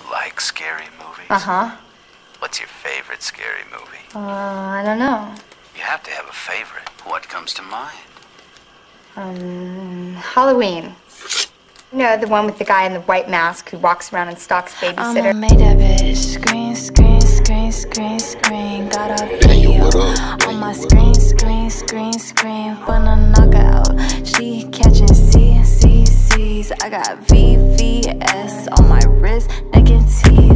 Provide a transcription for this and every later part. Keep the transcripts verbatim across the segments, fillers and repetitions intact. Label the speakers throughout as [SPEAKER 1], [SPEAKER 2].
[SPEAKER 1] like scary movies?
[SPEAKER 2] Uh-huh.
[SPEAKER 1] What's your favorite scary movie?
[SPEAKER 2] Uh, I don't know.
[SPEAKER 1] You have to have a favorite. What comes to mind?
[SPEAKER 2] Um, Halloween. You know, the one with the guy in the white mask who walks around and stalks babysitter.
[SPEAKER 3] I'ma make that bitch scream, scream, scream, scream, scream. Got a video on my screen, screen, screen, screen. Finna knock her out. She catching C, C, C's. I got V, V, S on my wrist, neck and teeth.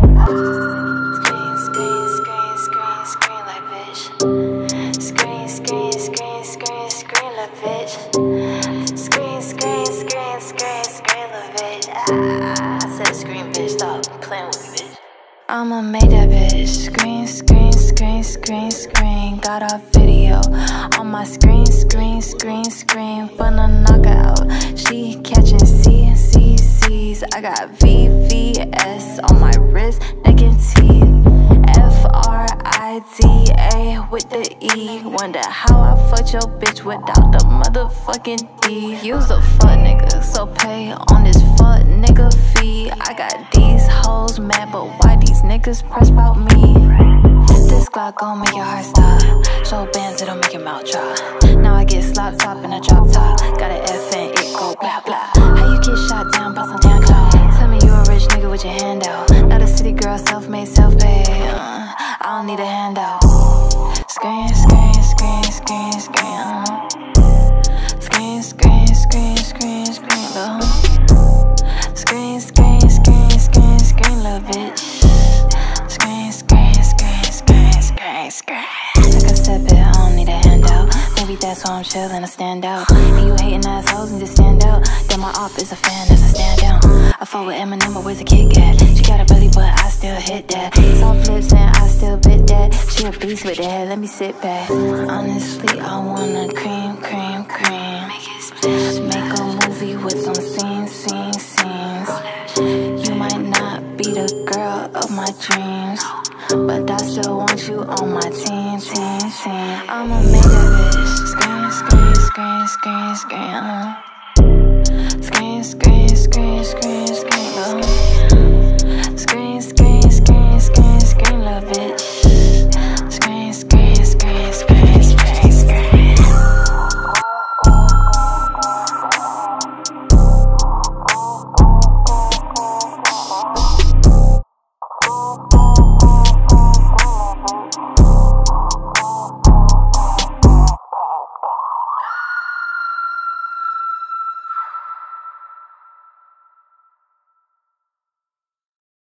[SPEAKER 3] Scream, scream, scream, scream, scream like bitch. Scream, scream, scream, scream, scream like bitch. Scream, scream, scream, scream, scream like bitch. Ah, I said scream, bitch. Stop playing with me, bitch. I'ma make that bitch scream, scream, scream, scream, scream. Got a video on my screen, screen, screen, screen. Finna knock her out. She catching C, C, C's. I got V, V, S on my wrist, neck and teeth. F R I D A with the E. Wonder how I fucked your bitch without the motherfucking D. You's a fuck nigga, so pay on this fuck nigga fee. I got these hoes mad, but why these niggas press about me? This Glock gon' make your heart stop. Show bands, it'll make your mouth drop. Now I get slop top in a drop top. Got an F and it go blah blah. How you get shot down by some damn cloud? Tell me you a rich nigga with your hand out. Not a city girl, self-made, self-paid. uh, I don't need a handout. Scream, scream, scream, scream, scream. uh. Scream, scream, scream, scream, scream, uh. Scream, scream, scream, scream, scream, little bitch. Scream, scream, scream, scream, scream, scream. Like I said, bitch, I don't need a handout. Maybe that's why I'm chillin', I stand out. And you hatin' assholes need to stand out. Then my op is a fan, that's a stand down. I fought with Eminem, but where's the Kit Kat? She got a belly, but I still hit that. Soft lips and I still bit that. She a beast with that, let me sit back. Honestly, I wanna cream, cream, cream. Make a movie with some scenes, scenes, scenes. You might not be the girl of my dreams, but I still want you on my team, team, team. I'ma make that bitch scream, scream, scream, scream, scream, uh. Scream, scream, scream, scream, scream, uh.